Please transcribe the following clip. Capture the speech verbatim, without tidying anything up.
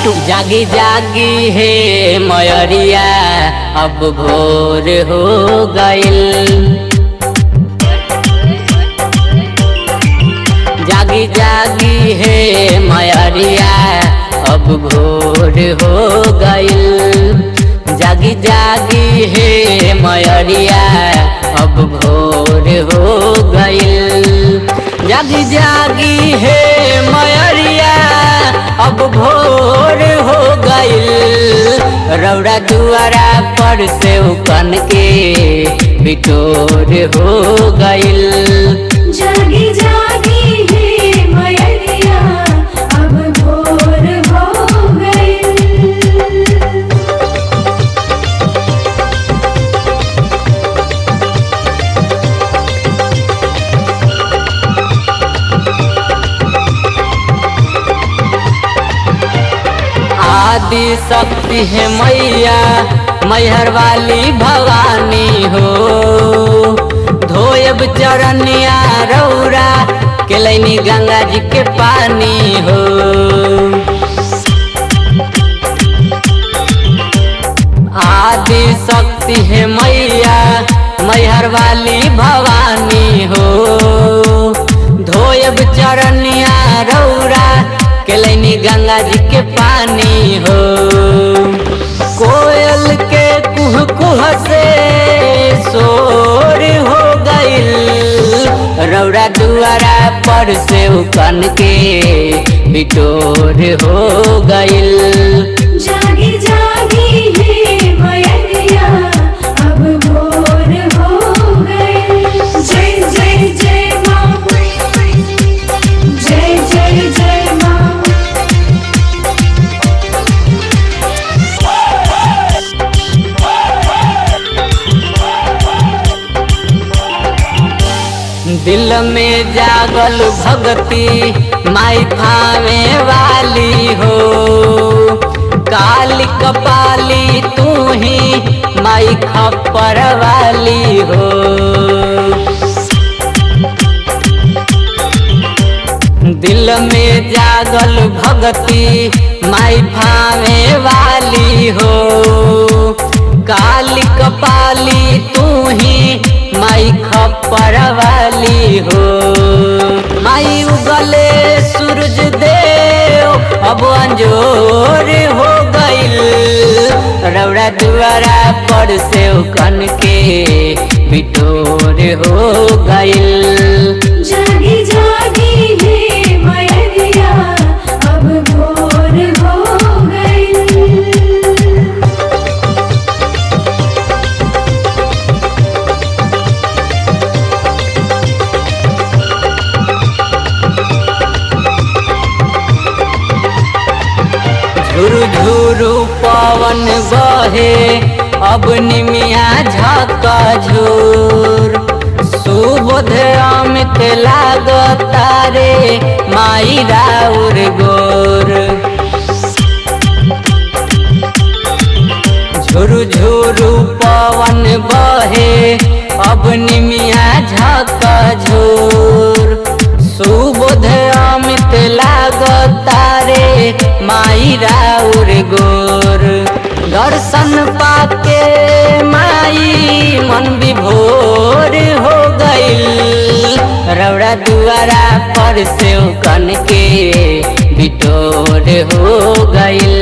बिट्टू। जागी जागी है मयरिया अब भोर हो गइल, जागी जागी है मयरिया अब भोर हो गइल, जागी जागी है मयरिया अब भोर हो गइल, जागी जागी है मयरिया अब भोर हो गइल, रौरा दुआरा पर से उकन के बिटोर हो गइल। जागी जागी है मयरिया अब भोर हो गइल। आदि शक्ति है मैया मैहर वाली भवानी हो, धोयब चरनिया रौरा के लैनी गंगा जी के पानी हो। आदि शक्ति है मैया मैहर वाली भवानी हो, धोयब चरनिया रौरा के लैनी गंगा जी के पानी हो। कोयल के कुह कुह से शोर हो गइल, रौरा दुआरा पर से उकन के बिटोर हो गइल। जागी जागी है मयरिया अब भोर हो गइल। जय जय जय माँ, जय जय जय माँ। दिल में जागल भगती माई थामे वाली हो, काली कपाली तू ही माई खप्पर वाली हो। दिल में जागल भगती माई थामे वाली हो, काली कपाली तू ही माई खप्पर वाली हो। माई उगले सूरज देव अब अंजोर हो गइल, रौरा दुआरा पर से उकन के बिटोर हो गइल। जागी जागी है मयरिया अब भोर हो गइल। झुरु झुरु पवन बहे अब निमिया झका झूर, सुबोध अमित लागता रे माई राउर गोर। झुरु झुरु पवन बहे अब निमिया झका झूर, सुबोध अमित लागता रे माई राउर गोर। दर्शन पाके माई मन विभोर हो गइल, रौरा दुआरा पर से उकन के बिटोर हो गइल।